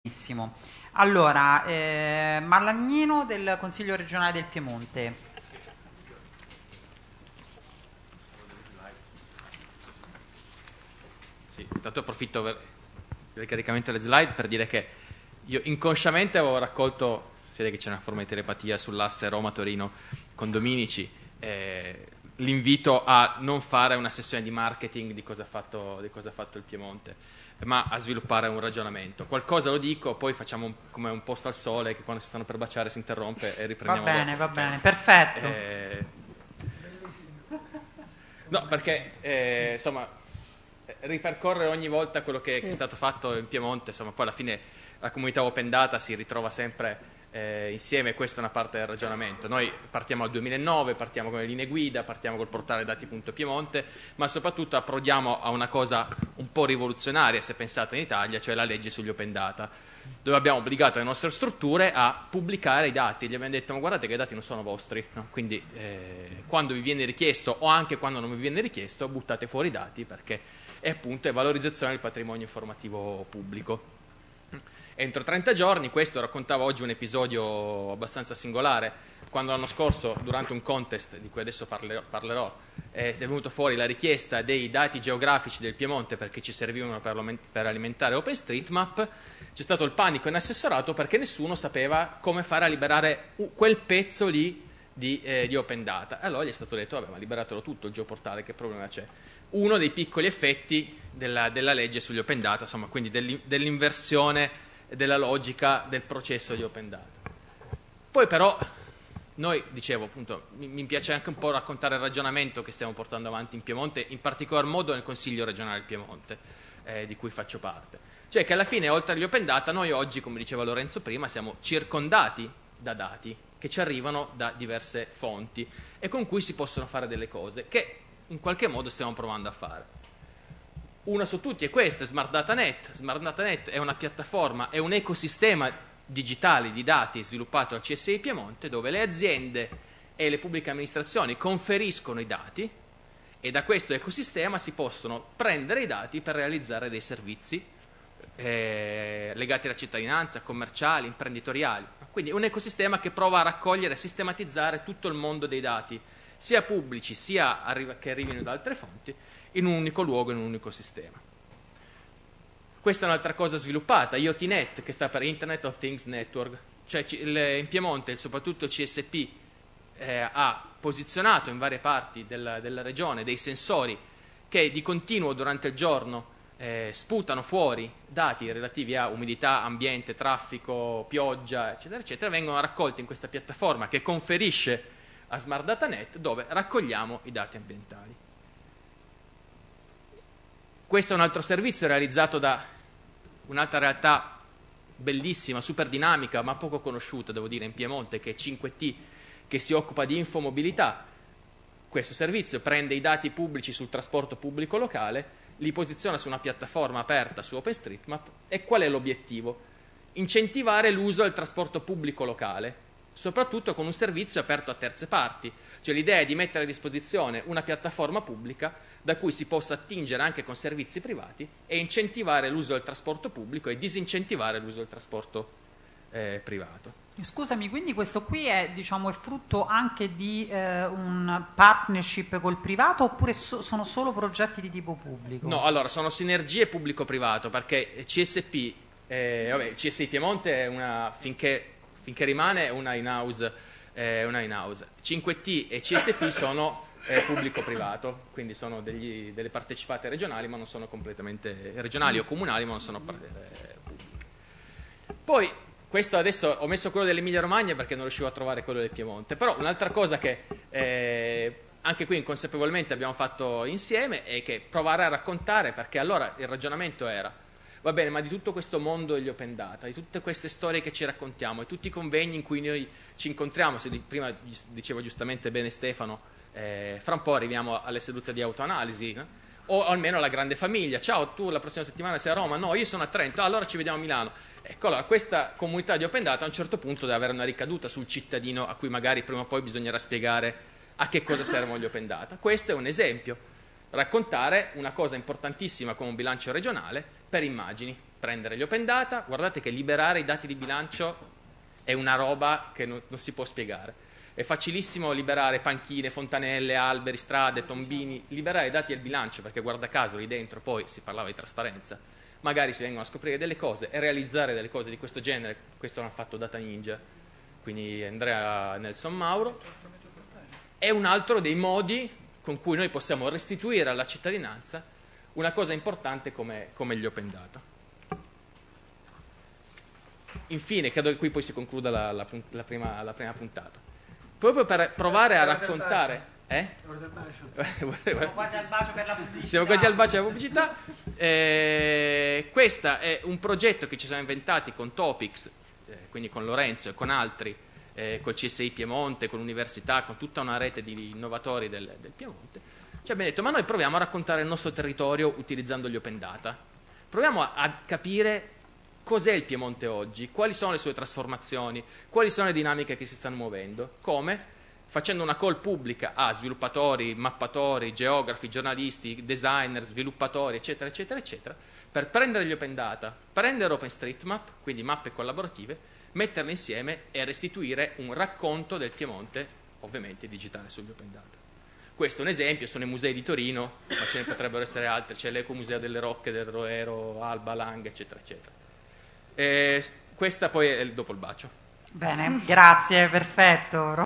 Benissimo. Allora, Malagnino del Consiglio regionale del Piemonte. Sì, intanto approfitto del caricamento delle slide per dire che io inconsciamente avevo raccolto, si vede che c'è una forma di telepatia sull'asse Roma-Torino condominici, l'invito a non fare una sessione di marketing di cosa ha fatto il Piemonte, ma a sviluppare un ragionamento. Qualcosa lo dico, poi facciamo come un posto al sole che quando si stanno per baciare si interrompe e riprendiamo dopo. Va bene, perfetto. No, perché insomma ripercorrere ogni volta quello che è stato fatto in Piemonte, insomma poi alla fine la comunità Open Data si ritrova sempre insieme, questa è una parte del ragionamento. Noi partiamo dal 2009, partiamo con le linee guida, partiamo col portale dati.piemonte, ma soprattutto approdiamo a una cosa un po' rivoluzionaria se pensate in Italia, cioè la legge sugli Open Data, dove abbiamo obbligato le nostre strutture a pubblicare i dati. Gli abbiamo detto: ma guardate che i dati non sono vostri, no? Quindi quando vi viene richiesto o anche quando non vi viene richiesto, buttate fuori i dati, perché è appunto valorizzazione del patrimonio informativo pubblico. Entro 30 giorni, questo raccontava oggi un episodio abbastanza singolare, quando l'anno scorso durante un contest di cui adesso parlerò è venuto fuori la richiesta dei dati geografici del Piemonte perché ci servivano per alimentare OpenStreetMap. C'è stato il panico in assessorato perché nessuno sapeva come fare a liberare quel pezzo lì di Open Data. Allora gli è stato detto: vabbè, ma liberatelo tutto il geoportale, che problema c'è? Uno dei piccoli effetti della legge sugli Open Data, insomma, quindi dell'inversione della logica del processo di Open Data. Poi però noi, dicevo appunto, mi piace anche un po' raccontare il ragionamento che stiamo portando avanti in Piemonte, in particolar modo nel Consiglio regionale del Piemonte, di cui faccio parte. Cioè che alla fine, oltre agli Open Data, noi oggi, come diceva Lorenzo prima, siamo circondati da dati che ci arrivano da diverse fonti e con cui si possono fare delle cose che in qualche modo stiamo provando a fare. Una su tutti è questa, Smart Data Net. Smart Data Net è una piattaforma, è un ecosistema digitale di dati sviluppato dal CSI Piemonte, dove le aziende e le pubbliche amministrazioni conferiscono i dati e da questo ecosistema si possono prendere i dati per realizzare dei servizi legati alla cittadinanza, commerciali, imprenditoriali. Quindi un ecosistema che prova a raccogliere e sistematizzare tutto il mondo dei dati, sia pubblici sia che arrivino da altre fonti, in un unico luogo, in un unico sistema. Questa è un'altra cosa sviluppata, IoTNet, che sta per Internet of Things Network. Cioè in Piemonte, soprattutto CSP, ha posizionato in varie parti della regione dei sensori che di continuo durante il giorno sputano fuori dati relativi a umidità, ambiente, traffico, pioggia, eccetera, eccetera, vengono raccolti in questa piattaforma che conferisce a Smart Data Net, dove raccogliamo i dati ambientali. Questo è un altro servizio realizzato da un'altra realtà bellissima, super dinamica, ma poco conosciuta, devo dire, in Piemonte, che è 5T, che si occupa di infomobilità. Questo servizio prende i dati pubblici sul trasporto pubblico locale, li posiziona su una piattaforma aperta su OpenStreetMap. E qual è l'obiettivo? Incentivare l'uso del trasporto pubblico locale, soprattutto con un servizio aperto a terze parti. Cioè l'idea è di mettere a disposizione una piattaforma pubblica da cui si possa attingere anche con servizi privati e incentivare l'uso del trasporto pubblico e disincentivare l'uso del trasporto privato. Scusami, quindi questo qui è, diciamo, il frutto anche di un partnership col privato oppure sono solo progetti di tipo pubblico? No, allora sono sinergie pubblico-privato, perché CSP, CSI Piemonte è finché rimane una in-house, 5T e CSP sono pubblico-privato, quindi sono delle partecipate regionali, ma non sono completamente regionali o comunali, ma non sono pubbliche. Poi, questo adesso ho messo quello dell'Emilia Romagna perché non riuscivo a trovare quello del Piemonte, però un'altra cosa che anche qui inconsapevolmente abbiamo fatto insieme è che provare a raccontare, perché allora il ragionamento era: va bene, ma di tutto questo mondo degli open data, di tutte queste storie che ci raccontiamo, di tutti i convegni in cui noi ci incontriamo, prima diceva giustamente bene Stefano, fra un po' arriviamo alle sedute di autoanalisi, o almeno alla grande famiglia: ciao, tu la prossima settimana sei a Roma? No, io sono a Trento, allora ci vediamo a Milano. Ecco, allora questa comunità di open data a un certo punto deve avere una ricaduta sul cittadino a cui magari prima o poi bisognerà spiegare a che cosa servono gli open data. Questo è un esempio: raccontare una cosa importantissima come un bilancio regionale per immagini. prendere gli open data. Guardate che liberare i dati di bilancio è una roba che non si può spiegare. È facilissimo liberare panchine, fontanelle, alberi, strade, tombini, liberare i dati del bilancio, perché guarda caso lì dentro poi si parlava di trasparenza, magari si vengono a scoprire delle cose e realizzare delle cose di questo genere. Questo l'hanno fatto Data Ninja, quindi Andrea Nelson Mauro. È un altro dei modi con cui noi possiamo restituire alla cittadinanza una cosa importante come gli open data. Infine, credo che qui poi si concluda la prima puntata. Proprio per provare a raccontare... Siamo quasi al bacio per la pubblicità. Siamo quasi al bacio della pubblicità. Questo è un progetto che ci siamo inventati con Topics, quindi con Lorenzo e con altri, col CSI Piemonte, con l'università, con tutta una rete di innovatori del Piemonte. Ci abbiamo detto, ma noi proviamo a raccontare il nostro territorio utilizzando gli open data. Proviamo a capire cos'è il Piemonte oggi, quali sono le sue trasformazioni, quali sono le dinamiche che si stanno muovendo, come? Facendo una call pubblica a sviluppatori, mappatori, geografi, giornalisti, designer, sviluppatori, eccetera, eccetera, eccetera, per prendere gli open data, prendere OpenStreetMap, quindi mappe collaborative, metterle insieme e restituire un racconto del Piemonte, ovviamente digitale sugli open data. Questo è un esempio, sono i musei di Torino, ma ce ne potrebbero essere altri, c'è l'Ecomuseo delle Rocche, del Roero, Alba, Lang, eccetera, eccetera. Questa poi è dopo il bacio. Bene, grazie, perfetto.